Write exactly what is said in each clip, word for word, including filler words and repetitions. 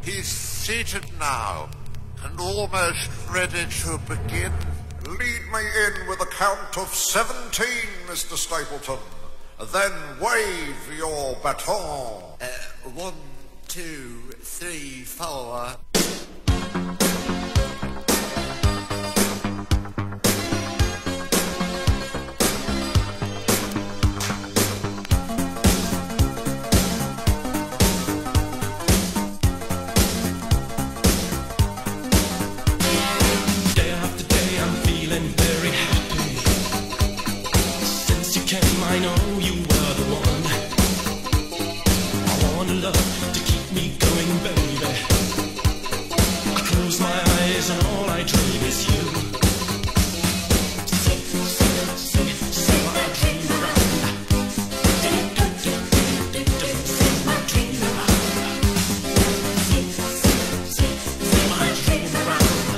He's seated now, and almost ready to begin. Lead me in with a count of seventeen, Mister Stapleton. Then wave your baton. Uh, one, two, three, four. I know you were the one. I want a love to keep me going, baby. I close my eyes and all I dream is you. So, so, so, so I dream around. So I dream around. So, so I dream around.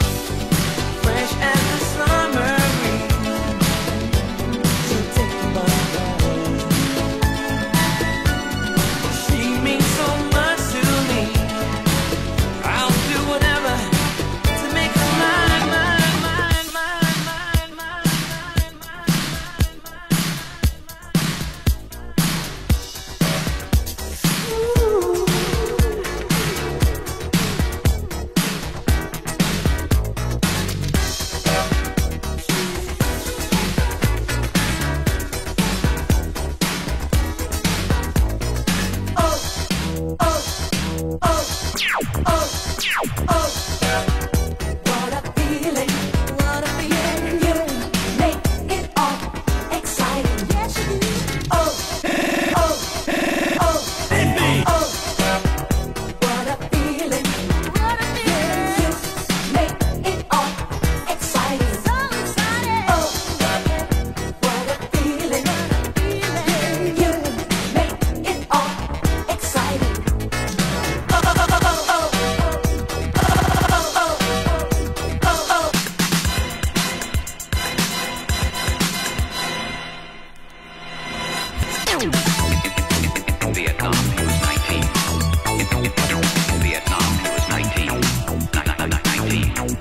Take the Vietnam, he was nineteen. Vietnam, he was nineteen. nineteen.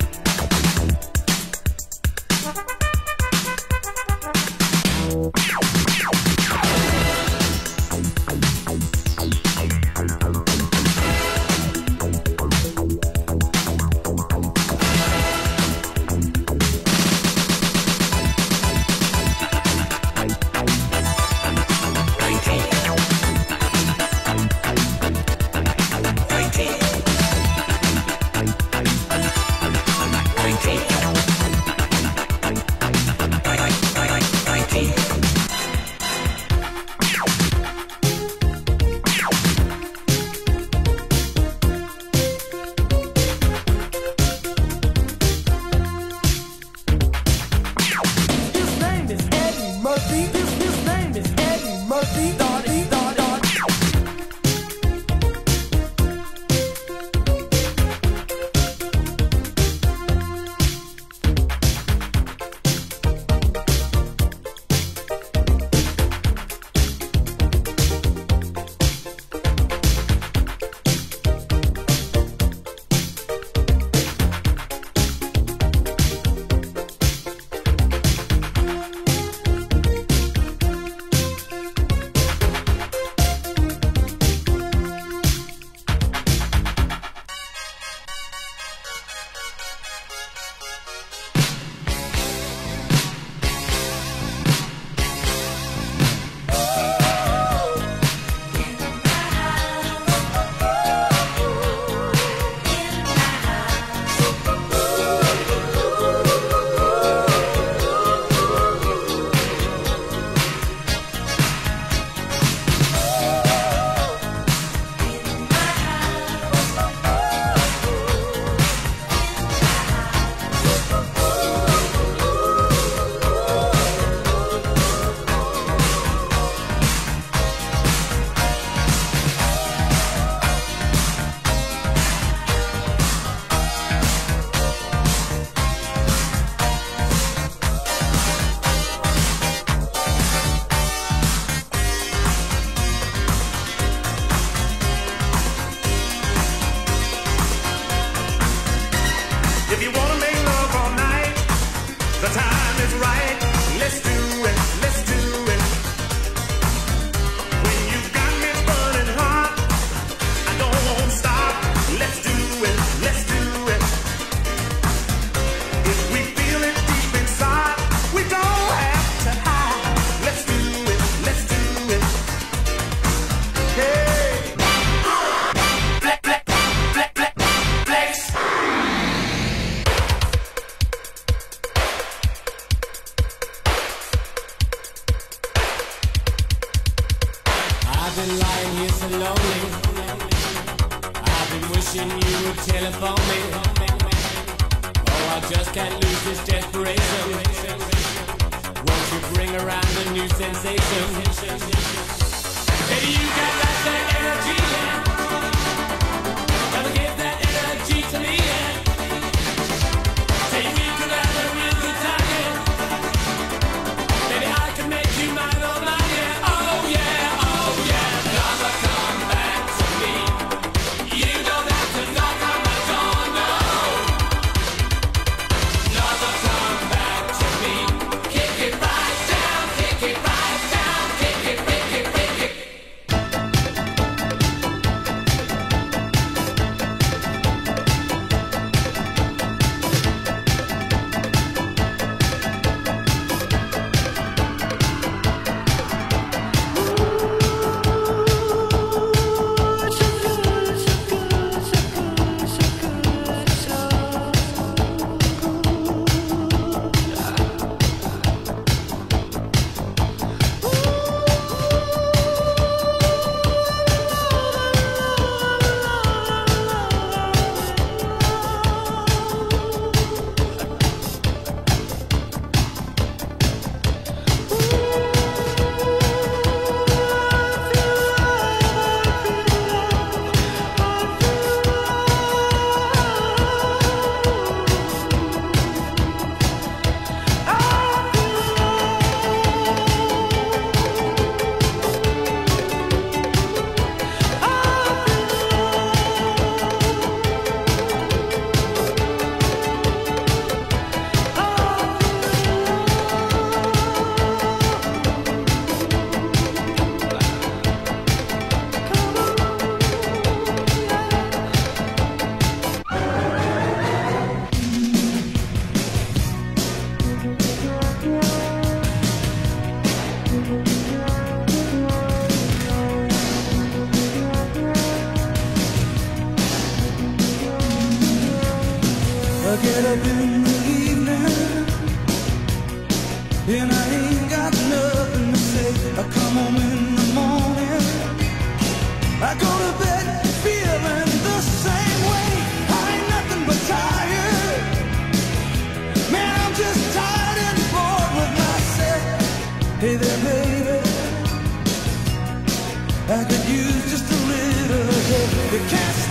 up in the evening and I ain't got nothing to say. I come home in the morning, I go to bed feeling the same way. I ain't nothing but tired, man, I'm just tired and bored with myself. Hey there baby, I could use just a little help. You can't